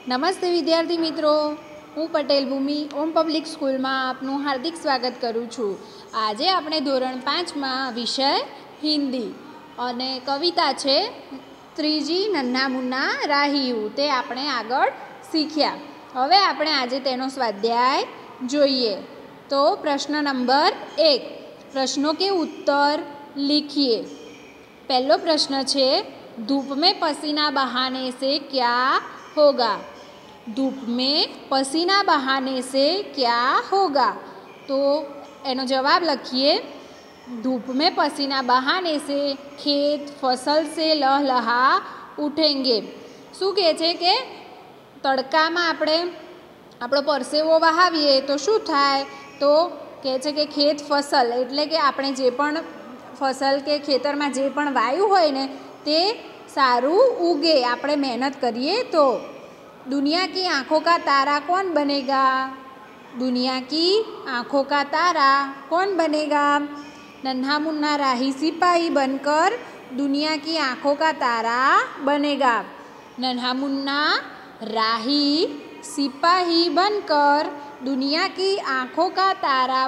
નમસ્તે વિદ્યાર્થી મિત્રો, હું પટેલ ભૂમિ ઓમ પબ્લિક સ્કૂલમાં આપનું હાર્દિક સ્વાગત કરું છું। આજે આપણે ધોરણ 5માં વિષય હિન્દી અને કવિતા છે ત્રીજી નન્હા મુન્ના રાહિયું, તે આપણે આગળ શીખ્યા। હવે આપણે આજે તેનો સ્વાધ્યાય જોઈએ। તો પ્રશ્ન નંબર 1, प्रश्नों के उत्तर लिखिए। पहलो प्रश्न है, धूप में पसीना बहाने से क्या होगा? धूप में पसीना बहाने से क्या होगा? तो एनो जवाब लखीए। धूप में पसीना बहाने से खेत फसल से लहलहा उठेंगे। शू कहे छे के तड़का में आपणे आपणो परसेवो वहावीए तो शू थाय? तो कहे छे के खेत फसल एटले के आपणे जे पण फसल के खेतर में जे पण वायु होय ने ते सारू उगे, आपणे मेहनत करिए तो। दुनिया की आँखों का तारा कौन बनेगा? दुनिया की आँखों का तारा कौन बनेगा? नन्हा मुन्ना राही सिपाही बनकर दुनिया की आँखों का तारा बनेगा। नन्हा मुन्ना राही सिपाही बनकर दुनिया की आँखों का तारा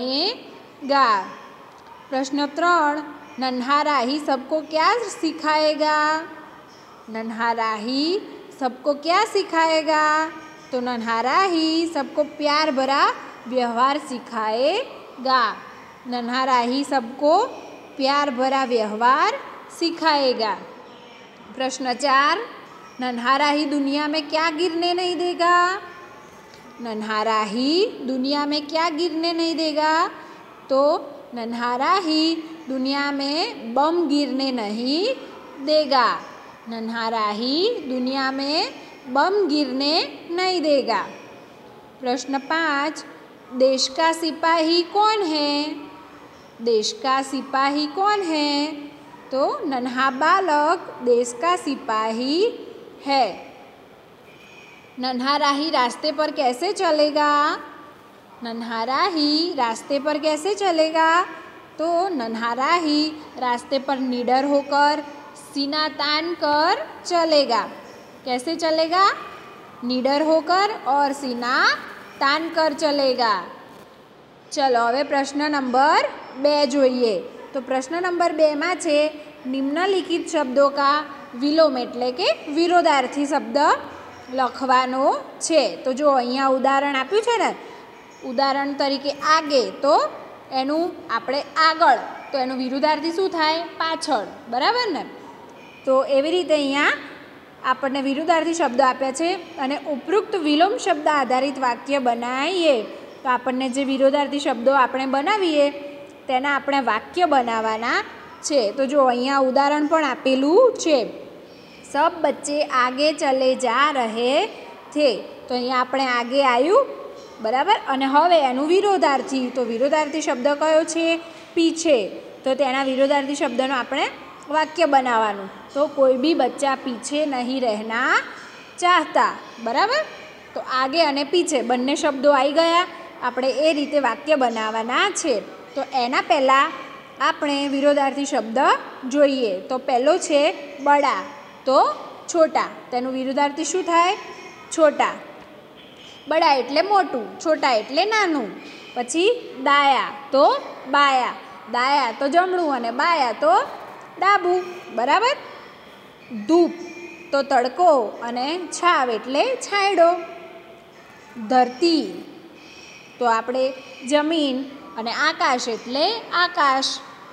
बनेगा। प्रश्न 3, नन्हा राही सबको क्या सिखाएगा? नन्हा राही सबको क्या सिखाएगा? तो नन्हा राही सबको प्यार भरा व्यवहार सिखाएगा। नन्हा राही सबको प्यार भरा व्यवहार सिखाएगा। प्रश्न 4, नन्हा राही दुनिया में क्या गिरने नहीं देगा? नन्हा राही दुनिया में क्या गिरने नहीं देगा? तो नन्हा राही दुनिया में बम गिरने नहीं देगा। नन्हा राही दुनिया में बम गिरने नहीं देगा। प्रश्न 5, देश का सिपाही कौन है? देश का सिपाही कौन है? तो नन्हा बालक देश का सिपाही है। नन्हा राही रास्ते पर कैसे चलेगा? नन्हा राही रास्ते पर कैसे चलेगा? तो नन्हा राही रास्ते पर निडर होकर सीना तान कर चलेगा। कैसे चलेगा? निडर होकर और सीना तान कर चलेगा। चलो हवे प्रश्न नंबर 2 जोईए। तो प्रश्न नंबर 2 में छे, निम्नलिखित शब्दों का विलोम एटले के विरोधार्थी शब्द लखवानो छे। तो जो अहींया उदाहरण आप्युं छे ने, उदाहरण तरीके आगे, तो एनु आपणे आगळ, तो एनु विरुद्धार्थी शुं थाय? पाछळ, बराबर ने? तो एवी रीते अहींया आपणे विरुद्धार्थी शब्द आप्या छे अने उपरोक्त विलोम शब्द आधारित वाक्य बनावीए। तो आपणे जे विरोधार्थी शब्दों आपणे बनावीए तेना आपणे वाक्य बनाववाना छे। तो जो अहींया उदाहरण पण आपेलुं छे, सब बच्चे आगे चले जा रहे थे। तो अहींया आपणे आगे आव्युं, बराबर, अने हवे एनुं विरोधार्थी, तो विरोधार्थी शब्द कयो छे? पीछे। तो तेना विरोधार्थी शब्दनो आपणे वाक्य बनाववानुं। तो कोई भी बच्चा पीछे नहीं रहना चाहता, बराबर। तो आगे अने पीछे बंने शब्दों आई गया, आपणे ए रीते वाक्य बनाववाना छे। तो एना पहेला आपणे विरोधार्थी शब्द जोईए। तो पहेलो छे बड़ा, तो छोटा, तेनुं विरोधार्थी शुं थाय? छोटा। बड़ा एटले मोटुं, छोटा एटले नानुं। पछी दाया, तो बाया, दाया तो जमणुं अने बाया तो डाबू, बराबर। धूप तो तड़को अने छाव एटले छायडो। धरती तो आपणे जमीन अने आकाश एटले आकाश।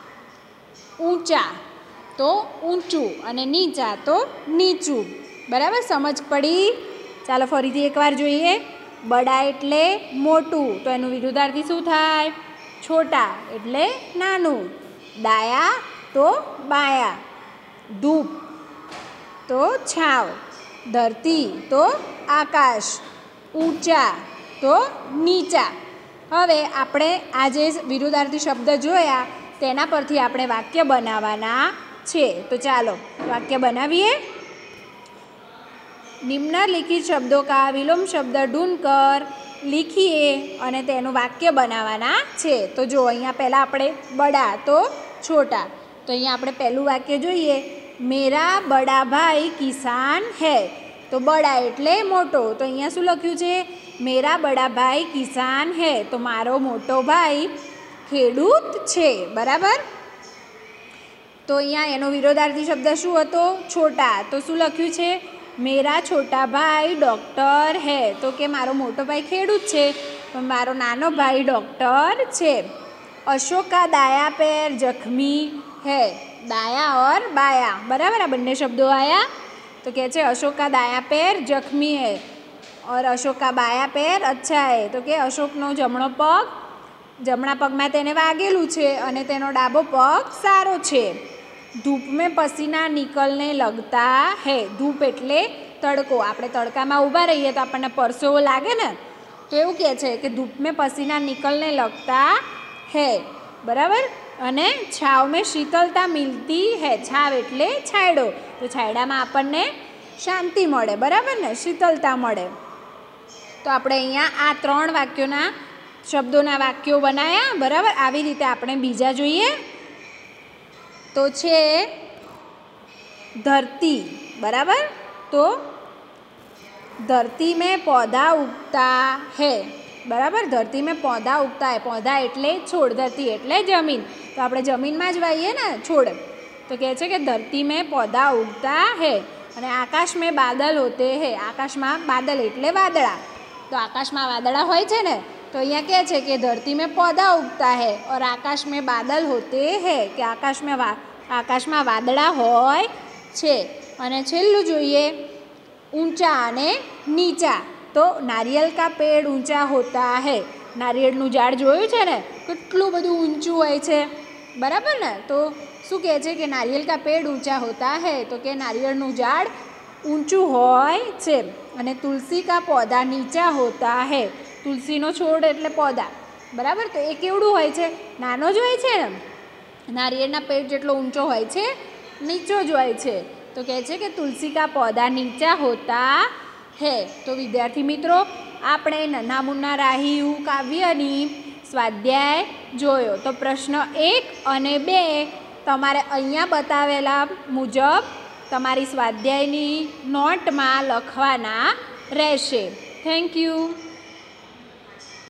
ऊंचा तो ऊंचू अने नीचा तो नीचू, बराबर। समझ पड़ी? चालो फरीथी एकवार जोईए। बड़ा एटले मोटू, तो एनुं विरुद्धार्थी शुं थाय? छोटा एटले नानुं। दाया तो बाया। धूप तो छाव। धरती तो आकाश। ऊंचा तो नीचा। हवे आपणे आ जे विरुद्धार्थी शब्द जोया तेना परथी आपणे वाक्य बनाववाना छे। तो चालो वाक्य बनावीए। निम्नलिखित शब्दों का विलोम शब्द ढूंढकर लिखिए अने तेनुं वाक्य बनाववाना छे। तो जो अहींया पहेला आपणे बड़ा तो छोटा, तो अहींया आपणे पहेलुं वाक्य जोईए, मेरा बड़ा भाई किसान है। તો બડા એટલે મોટો, તો અહીંયા શું લખ્યું છે? મેરા બડા ભાઈ કિસાન હૈ, તો મારો મોટો ભાઈ ખેડૂત છે, બરાબર. તો અહીંયા એનો વિરોધાર્થી શબ્દ શું હતો? છોટા, તો શું લખ્યું છે? મેરા છોટા ભાઈ ડૉક્ટર હૈ, તો કે મારો મોટો ભાઈ ખેડૂત છે પણ મારો નાનો ભાઈ ડૉક્ટર છે. અશોક કા દાયા पैर जख्मी है, दाया और बाया, बराबर आ બંને શબ્દો आया. तो કહે છે अशोक का दाया पैर जख्मी है और अशोक का बाया पैर अच्छा है, तो કે અશોકનો જમણો પગ, જમણા પગમાં તેને વાગેલું છે અને તેનો ડાબો પગ સારો છે. ધૂપ મેં પસીના નિકલને લગતા હૈ, ધૂપ એટલે તડકો, આપણે તડકામાં ઊભા રહીએ તો આપણને પરસેવો લાગે ને, તો એવું કહે છે કે ધૂપ મેં પસીના નિકલને લગતા હૈ, બરાબર. અને છાવ મેં શીતલતા મિલતી હૈ, છાવ એટલે છાંયડો, તો છાંયડામાં આપણને શાંતિ મળે, બરાબર ને, શીતલતા મળે. તો આપણે અહીંયા આ 3 વાક્યોના શબ્દોના વાક્યો બનાવ્યા, બરાબર. આવી રીતે આપણે બીજા જોઈએ તો છે ધરતી, બરાબર. તો ધરતી મેં પૌધા ઉગતા હૈ, બરાબર. ધરતી મેં પૌધા ઉગતા હૈ, પૌધા એટલે છોડ, ધરતી એટલે જમીન, તો આપણે જમીનમાં જ વાવીએ ને છોડ. તો કહે છે કે ધરતી મેં પૌધા ઉગતા હૈ. અને આકાશ મેં બાદલ હોતે હૈ, આકાશમાં બાદલ એટલે વાદળા, તો આકાશમાં વાદળા હોય છે ને, તો અહીંયા કહે છે કે ધરતી મેં પૌધા ઉગતા હૈ और આકાશ મેં બાદલ હોતે હૈ, કે આકાશમાં વાદળા હોય છે. અને છેલ્લું જોઈએ ઊંચા અને નીચા, તો નારિયેલ કા પેડ ઊંચા હોતા હૈ, નારિયેળનું ઝાડ જોયું છે ને કેટલું બધું ઊંચું હોય છે, બરાબર ને. તો શું કહે છે કે નારિયેલ કા પેડ ઊંચા હોતા હૈ, તો કે નારિયેળનું ઝાડ ઊંચું હોય છે. અને તુલસી કા પૌધા નીચા હોતા હૈ, તુલસીનો છોડ એટલે પૌધા, બરાબર. તો એ કેવડું હોય છે? નાનો જ હોય છે ને, નારિયેળના પેડ જેટલો ઊંચો હોય છે, નીચો જ હોય છે. તો કહે છે કે તુલસી કા પૌધા નીચા હોતા હૈ. તો વિદ્યાર્થી મિત્રો, આપણે નન્હા મુન્ના રાહીયું કાવ્યની સ્વાધ્યાય જોયો. તો પ્રશ્ન 1 અને 2 તમારે અહીંયા બતાવેલા મુજબ તમારી સ્વાધ્યાયની નોટમાં લખવાના રહેશે. Thank you.